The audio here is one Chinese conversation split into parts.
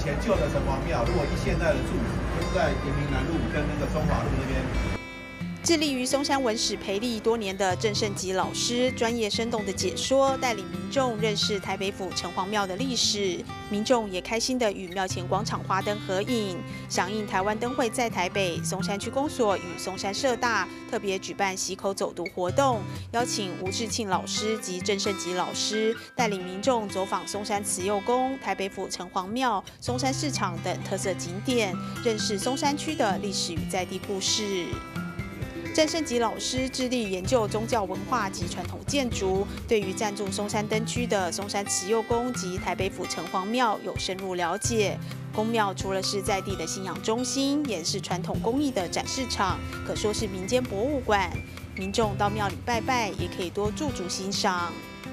前旧的城隍庙，如果依现在的住址，就是在延平南路跟那个中华路那边。 致力于松山文史培力多年的郑胜吉老师，专业生动的解说，带领民众认识台北府城隍庙的历史。民众也开心地与庙前广场花灯合影，响应台湾灯会在台北，松山区公所与松山社大特别举办溪口走读活动，邀请吴志庆老师及郑胜吉老师带领民众走访松山慈幼宫、台北府城隍庙、松山市场等特色景点，认识松山区的历史与在地故事。郑胜吉老师致力研究宗教文化及传统建筑，对于暂住松山灯区的松山慈幼宫及台北府城隍庙有深入了解。宫庙除了是在地的信仰中心，也是传统工艺的展示场，可说是民间博物馆。民众到庙里拜拜，也可以多驻足欣赏。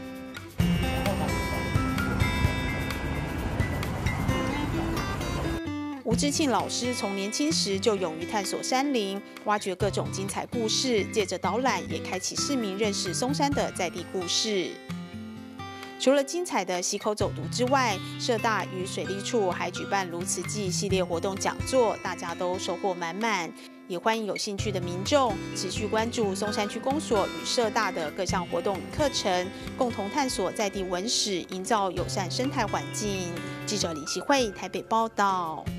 吴志庆老师从年轻时就勇于探索山林，挖掘各种精彩故事，借着导览也开启市民认识松山的在地故事。除了精彩的溪口走读之外，社大与水利处还举办如此季系列活动讲座，大家都收获满满。也欢迎有兴趣的民众持续关注松山区公所与社大的各项活动与课程，共同探索在地文史，营造友善生态环境。记者李希慧台北报道。